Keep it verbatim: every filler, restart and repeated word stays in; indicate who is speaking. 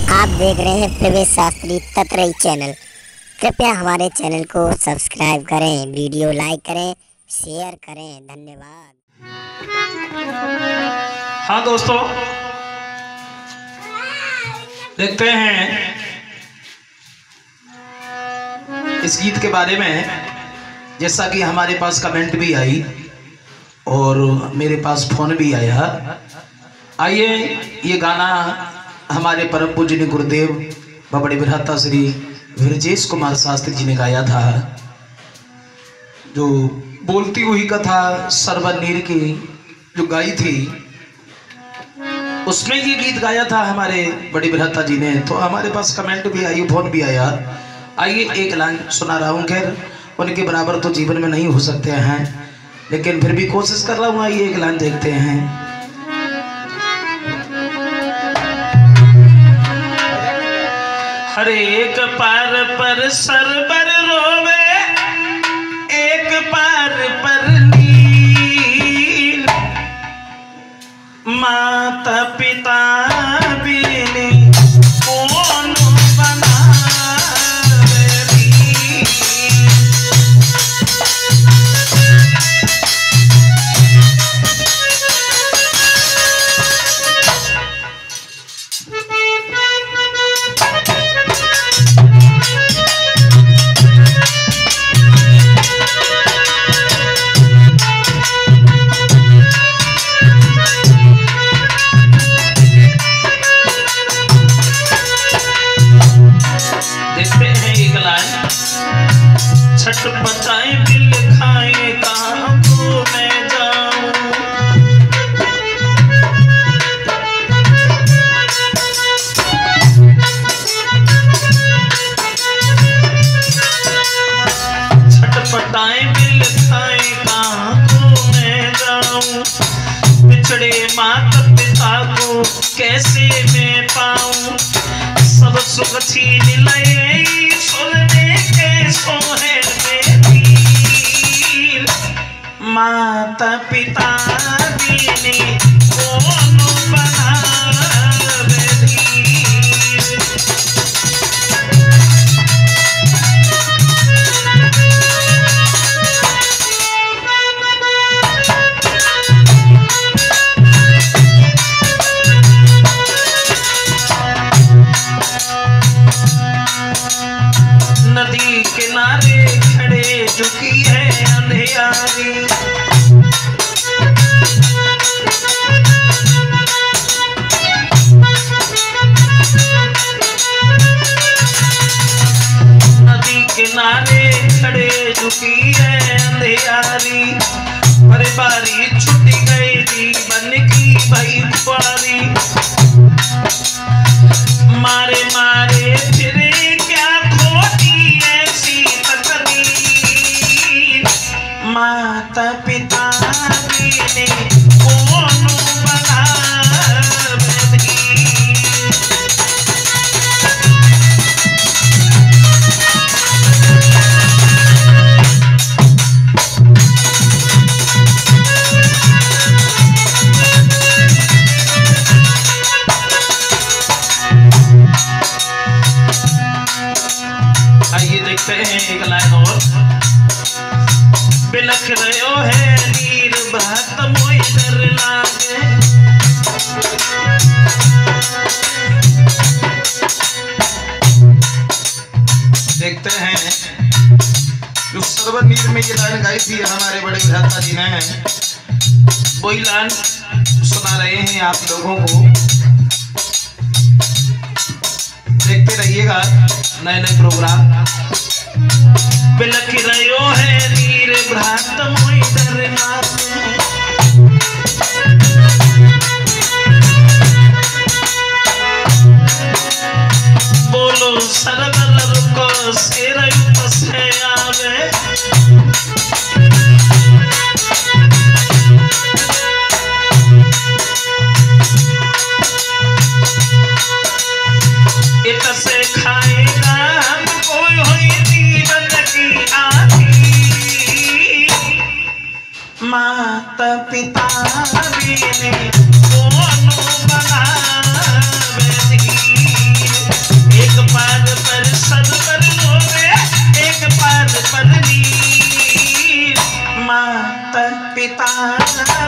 Speaker 1: आप देख रहे हैं प्रवेश शास्त्री ततरई चैनल। कृपया हमारे चैनल को सब्सक्राइब करें, वीडियो लाइक करें, शेयर करें। धन्यवाद।
Speaker 2: हाँ दोस्तों, देखते हैं इस गीत के बारे में। जैसा कि हमारे पास कमेंट भी आई और मेरे पास फोन भी आया। आइए, ये गाना हमारे परम पूज्य गुरुदेव बबड़े बिरहता श्री विरजेश कुमार शास्त्री जी ने गाया था। जो बोलती हुई कथा सर्वनीर की जो गाई थी, उसमें ये गीत गाया था हमारे बड़े बिरहता जी ने। तो हमारे पास कमेंट भी आई, फोन भी आया। आइए, एक लाइन सुना रहा हूँ। खैर, उनके बराबर तो जीवन में नहीं हो सकते हैं, लेकिन फिर भी कोशिश कर रहा हूँ। आइए, एक लाइन देखते हैं। हर एक पार पर सरबर रोवे, एक पार पर नील, माता पिता बिन कौन छटपटाए दिल खाए कहाँ को मैं जाऊं। छटपटाए दिल खाए कहाँ को मैं जाऊं। बिछड़े माता पिता को कैसे मैं पाऊं। सब सुख छीन लए सोने के सोहे माता पिता बिन कौन बनावे धीर। नदी किनारे खड़े झुकी है अंधियारी। नदी किनारे खड़े झुकी है अंधियारी। परिवारी छूट गई जीवन की भई पारी। मारे मारे फिरे क्या खोटी ऐसी तकदीर। माता पिता बिन कौन बनावे धीर। आइए देखते हैं एक लाइन और। बिलख रहो है नीर बहत मोई डर लागे। देखते हैं जो सर्वनीर में ये लाइन गाई थी हमारे बड़े बिरहता जी ने, वही लाइन सुना रहे हैं आप लोगों को। देखते रहिएगा नए नए प्रोग्राम। बिलख रहो है नीर भ्रात मोई डर लागे। बोलो सरबर रुको शेर से आवे। इत से खाएगा कोई हुई जीवन की आधी। माता पिता बिन कौन बनावे धीर। पिता